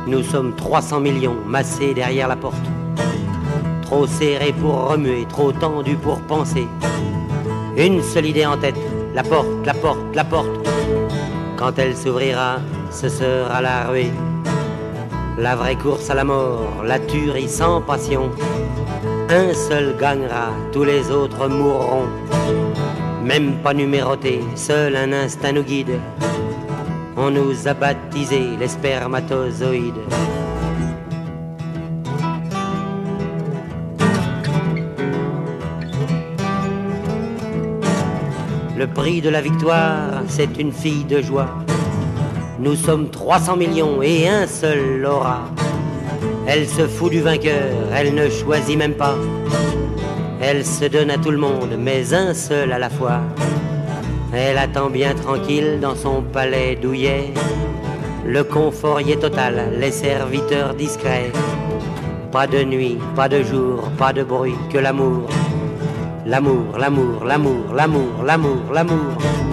Nous sommes 300 millions massés derrière la porte. Trop serrés pour remuer, trop tendus pour penser. Une seule idée en tête, la porte, la porte, la porte. Quand elle s'ouvrira, ce sera la ruée. La vraie course à la mort, la tuerie sans passion. Un seul gagnera, tous les autres mourront. Même pas numérotés, seul un instinct nous guide. On nous a baptisés les spermatozoïdes. Le prix de la victoire, c'est une fille de joie. Nous sommes 300 millions et un seul l'aura. Elle se fout du vainqueur, elle ne choisit même pas. Elle se donne à tout le monde, mais un seul à la fois. Elle attend bien tranquille dans son palais douillet. Le confort y est total, les serviteurs discrets. Pas de nuit, pas de jour, pas de bruit, que l'amour. L'amour, l'amour, l'amour, l'amour, l'amour, l'amour.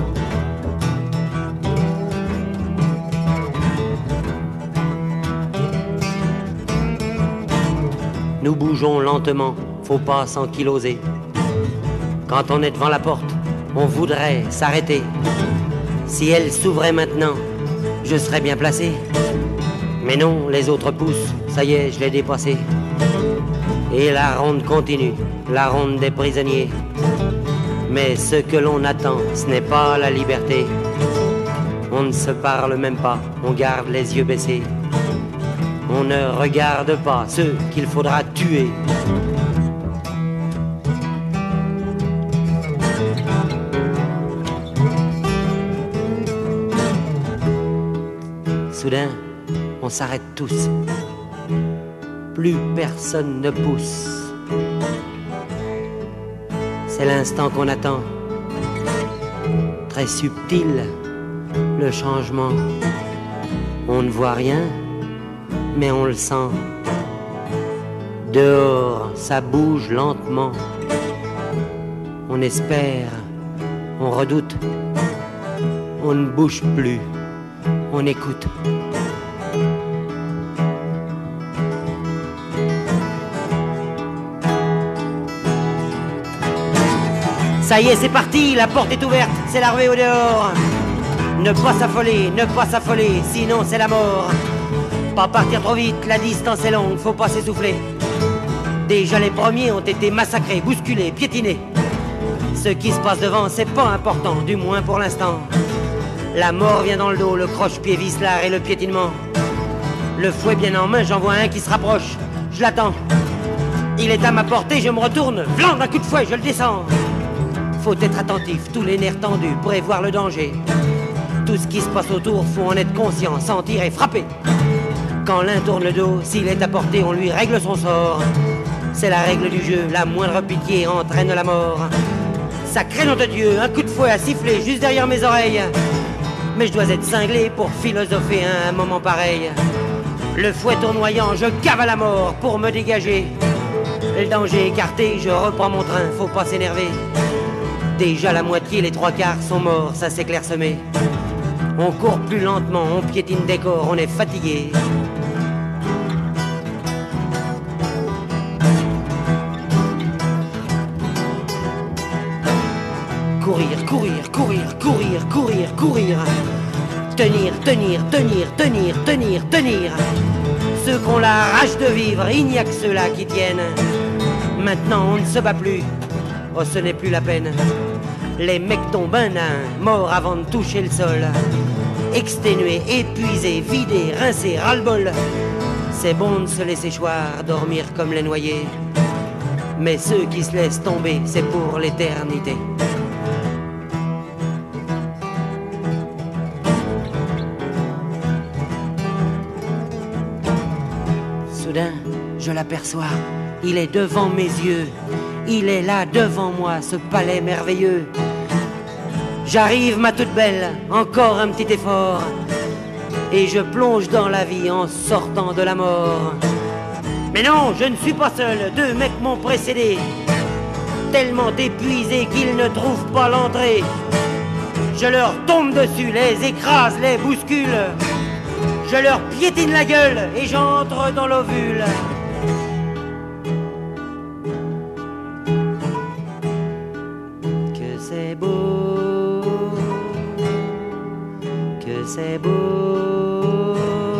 Nous bougeons lentement, faut pas s'enkyloser. Quand on est devant la porte, on voudrait s'arrêter. Si elle s'ouvrait maintenant, je serais bien placé. Mais non, les autres poussent, ça y est, je l'ai dépassé. Et la ronde continue, la ronde des prisonniers. Mais ce que l'on attend, ce n'est pas la liberté. On ne se parle même pas, on garde les yeux baissés. On ne regarde pas ceux qu'il faudra tuer. Soudain, on s'arrête tous. Plus personne ne pousse. C'est l'instant qu'on attend. Très subtil, le changement. On ne voit rien, mais on le sent. Dehors, ça bouge lentement. On espère, on redoute. On ne bouge plus, on écoute. Ça y est, c'est parti, la porte est ouverte, c'est la ruée au dehors. Ne pas s'affoler, sinon c'est la mort. Pas partir trop vite, la distance est longue, faut pas s'essouffler. Déjà les premiers ont été massacrés, bousculés, piétinés. Ce qui se passe devant, c'est pas important, du moins pour l'instant. La mort vient dans le dos, le croche-pied visse l'art et le piétinement. Le fouet bien en main, j'en vois un qui se rapproche, je l'attends. Il est à ma portée, je me retourne, vlan d'un coup de fouet, je le descends. Faut être attentif, tous les nerfs tendus, prévoir le danger. Tout ce qui se passe autour, faut en être conscient, sentir et frapper. Quand l'un tourne le dos, s'il est à portée, on lui règle son sort. C'est la règle du jeu, la moindre pitié entraîne la mort. Sacré nom de Dieu, un coup de fouet a sifflé juste derrière mes oreilles. Mais je dois être cinglé pour philosopher à un moment pareil. Le fouet tournoyant, je cavale à la mort pour me dégager. Le danger écarté, je reprends mon train, faut pas s'énerver. Déjà la moitié, les trois quarts sont morts, ça s'est clairsemé. On court plus lentement, on piétine des corps, on est fatigué. Courir, courir, courir, courir, courir, courir. Tenir, tenir, tenir, tenir, tenir, tenir. Ceux qu'on la rage de vivre, il n'y a que ceux-là qui tiennent. Maintenant on ne se bat plus, oh ce n'est plus la peine. Les mecs tombent un à un, morts avant de toucher le sol. Exténués, épuisés, vidés, rincés, ras-le-bol. C'est bon de se laisser choir, dormir comme les noyés. Mais ceux qui se laissent tomber, c'est pour l'éternité. Soudain, je l'aperçois, il est devant mes yeux. Il est là devant moi, ce palais merveilleux. J'arrive ma toute belle, encore un petit effort. Et je plonge dans la vie en sortant de la mort. Mais non, je ne suis pas seul, deux mecs m'ont précédé. Tellement épuisés qu'ils ne trouvent pas l'entrée. Je leur tombe dessus, les écrase, les bouscule. je leur piétine la gueule et j'entre dans l'ovule. Que c'est beau, que c'est beau.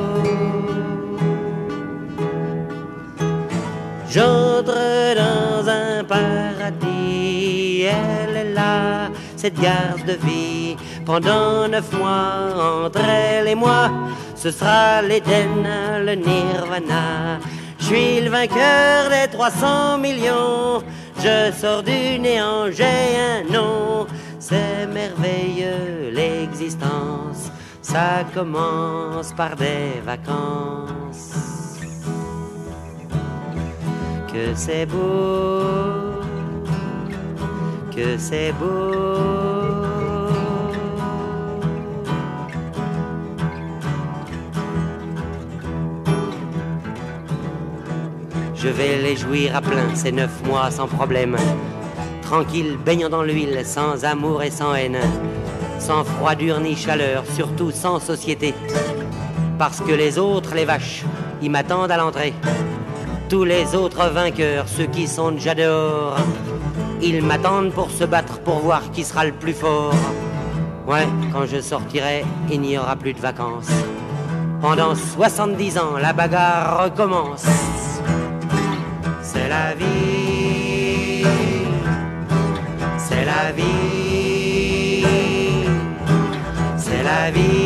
J'entre dans un paradis, elle est là, cette garde de vie. Pendant 9 mois, entre elle et moi, ce sera l'Éden, le Nirvana. Je suis le vainqueur des 300 millions, je sors du néant, j'ai un nom. C'est merveilleux l'existence, ça commence par des vacances. Que c'est beau, que c'est beau. Je vais les jouir à plein ces 9 mois sans problème. Tranquille, baignant dans l'huile, sans amour et sans haine. Sans froidure ni chaleur, surtout sans société. Parce que les autres, les vaches, ils m'attendent à l'entrée. Tous les autres vainqueurs, ceux qui sont déjà dehors, ils m'attendent pour se battre, pour voir qui sera le plus fort. Ouais, quand je sortirai, il n'y aura plus de vacances. Pendant 70 ans, la bagarre recommence. C'est la vie, c'est la vie, c'est la vie.